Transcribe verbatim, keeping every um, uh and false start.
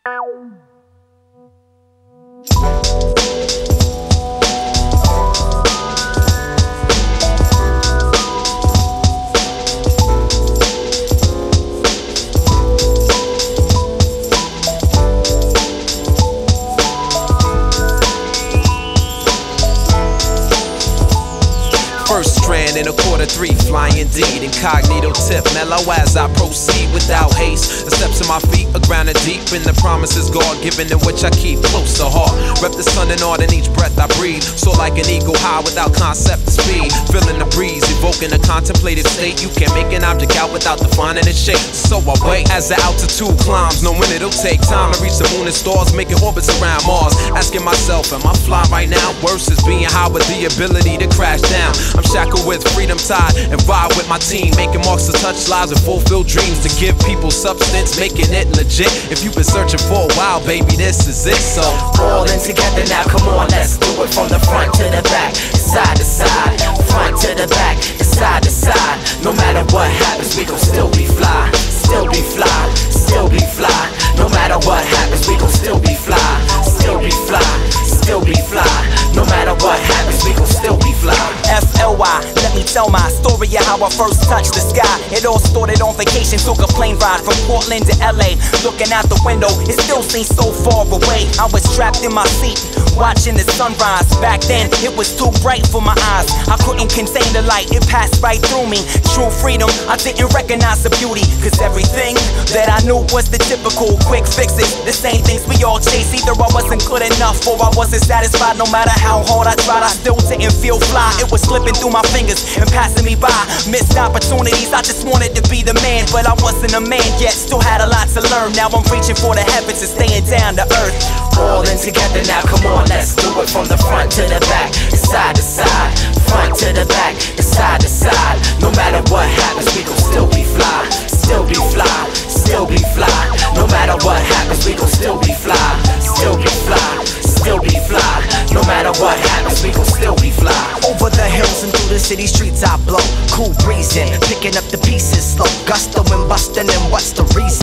First strand in a quarter three, flying deed, incognito tip, mellow as I proceed without haste. The steps of my feet are grounded deep in the promises God given, in which I keep close to heart. Rep the sun and art in each breath I breathe, so like an eagle high without concept of speed. Feeling the breeze, evoking a contemplative state. You can't make an object out without defining its shape. So I wait as the altitude climbs, knowing it'll take time to reach the moon and stars, making orbits around Mars. Asking myself, am I flying right now? Worse is being high with the ability to crash down. I'm shackled with freedom tied and vibe with my team, making marks to touch lives and fulfill dreams, to give people substance, making it legit. If you've been searching for a while, baby, this is it. So all in together now, come on, let's do it from the front to the back, side to side, front to the back, side to side. No matter what happens, we gon' still be fly, still be fly, still be fly. No matter what happens, we gon' still be fly, still be fly, still be fly. No matter what happens, we gon' still be fly. F L Y, let me tell my story of how I first touched the sky. It all started on vacation, took a plane ride from Portland to L A. Looking out the window, it still seems so far away. I was trapped in my seat, watching the sunrise. Back then, it was too bright for my eyes. I couldn't contain the light, it passed right through me. True freedom, I didn't recognize the beauty, cause everything that I knew was the typical quick fixes. The same things we all chase. Either I wasn't good enough or I wasn't satisfied. No matter how hard I tried, I still didn't feel fly. It was slipping through my fingers and passing me by. Missed opportunities, I just wanted to be the man, but I wasn't a man yet, still had a lot to learn. Now I'm reaching for the heavens and staying down to earth. All in together now, come on, let's do it from the front to the back, side to side, front to the back, side to side. No matter what happens, we gon' still be fly, still be fly, still be fly. No matter what happens, we gon' still be fly, still be fly, still be fly. No matter what happens, we gon' still be fly. Over the hills and through the city streets I blow, cool breezing, picking up the pieces slow, gusto and bustin', and what's the reason?